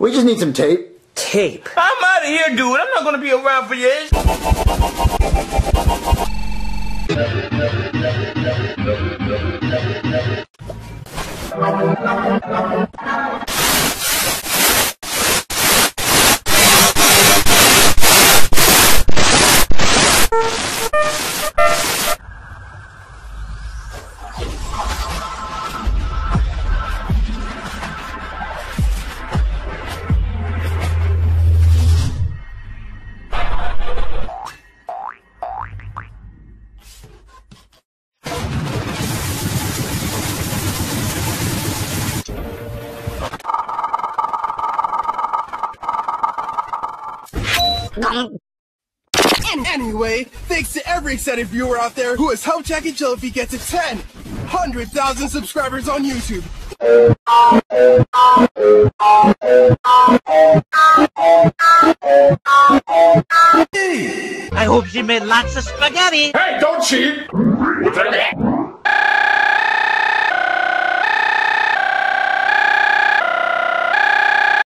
We just need some tape. Tape? I'm out of here, dude. I'm not gonna be around for this. Anyway, thanks to every excited viewer out there who has helped Jack and Jill if he gets to 100,000 subscribers on YouTube. I hope she made lots of spaghetti. Hey, don't cheat!